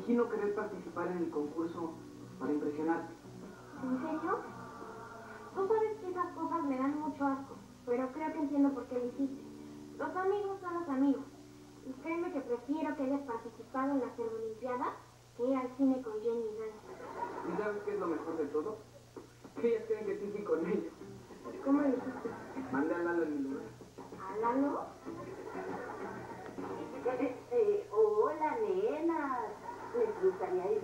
fingí no querer participar en el concurso para impresionarte. ¿En serio? Tú sabes que esas cosas me dan mucho asco, pero creo que entiendo por qué lo hiciste. Los amigos son los amigos. Y créeme que prefiero que hayas participado en la Olimpiada que ir al cine con Jenny y Nancy. ¿Y sabes qué es lo mejor de todo? Que ellas creen que sí fui con ellos. ¿Cómo lo hiciste? Mandé a Lalo en mi lugar. ¿A Lalo? Hola, nenas. ¿Les gustaría ir